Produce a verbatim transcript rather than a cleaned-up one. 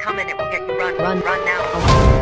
coming, it will get you. Run, Run. run now.